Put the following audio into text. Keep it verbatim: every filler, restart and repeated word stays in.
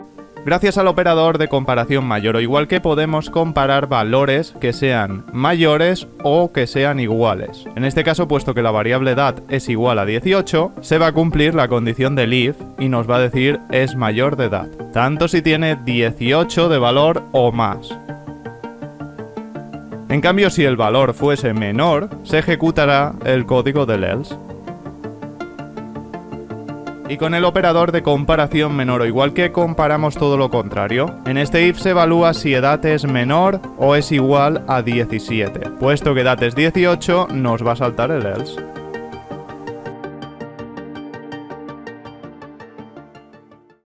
Gracias al operador de comparación mayor o igual que podemos comparar valores que sean mayores o que sean iguales. En este caso, puesto que la variable edad es igual a dieciocho, se va a cumplir la condición del if y nos va a decir es mayor de edad, tanto si tiene dieciocho de valor o más. En cambio, si el valor fuese menor, se ejecutará el código del else. Y con el operador de comparación menor o igual que comparamos todo lo contrario. En este if se evalúa si edad es menor o es igual a diecisiete. Puesto que edad es dieciocho, nos va a saltar el else.